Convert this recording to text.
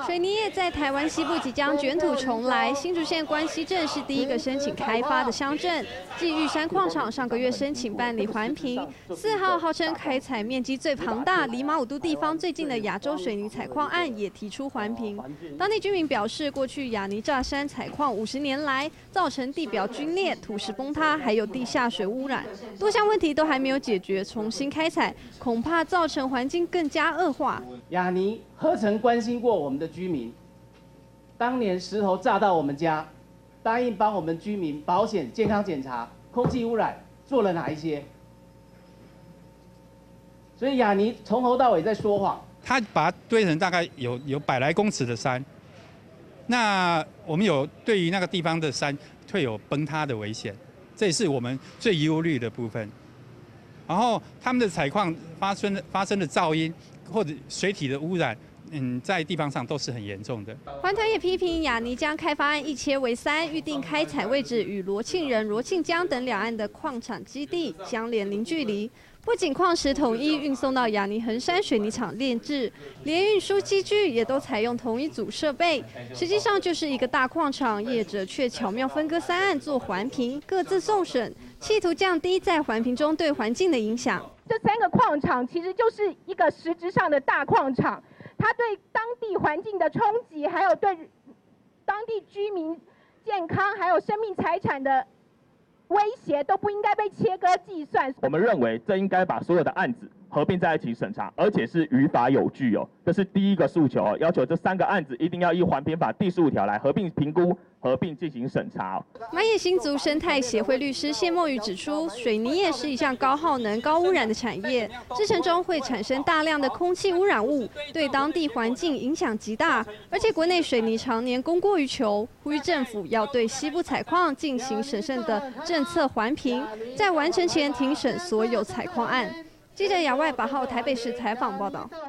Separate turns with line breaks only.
水泥业在台湾西部即将卷土重来，新竹县关西镇是第一个申请开发的乡镇。继玉山矿场上个月申请办理环评，4号号称开采面积最庞大、离马武都地方最近的亚洲水泥采矿案也提出环评。当地居民表示，过去亚泥乍山采矿50年来，造成地表龟裂、土石崩塌，还有地下水污染，多项问题都还没有解决，重新开采恐怕造成环境更加恶化。
亚泥何曾关心过我们的居民？当年石头炸到我们家，答应帮我们居民保险、健康检查，空气污染做了哪一些？所以亚泥从头到尾在说谎。
他把它堆成大概有100来公尺的山，那我们有对于那个地方的山会有崩塌的危险，这也是我们最忧虑的部分。然后他们的采矿发生的噪音或者水体的污染，在地方上都是很严重的。
环团也批评亚泥将开发案一切为3，预定开采位置与罗庆仁、罗庆江等两岸的矿产基地相连零距离。不仅矿石统一运送到亚泥横山水泥厂炼制，连运输机具也都采用同一组设备，实际上就是一个大矿场，业者却巧妙分割3案做环评，各自送审，企图降低在环评中对环境的影响。
这3个矿场其实就是一个实质上的大矿场，它对当地环境的冲击，还有对当地居民健康还有生命财产的威胁都不应该被切割计算。
我们认为这应该把所有的案子合并在一起审查，而且是于法有据哦。这是第一个诉求哦，要求这3个案子一定要依环评法第15条来合并评估、合并进行审查。
马野新族生态协会律师谢墨宇指出，水泥业是一项高耗能、高污染的产业，制成中会产生大量的空气污染物，对当地环境影响极大。而且国内水泥常年供过于求，呼吁政府要对西部采矿进行审慎的政策环评，在完成前庭审所有采矿案。记者亚外8号台北市采访报道。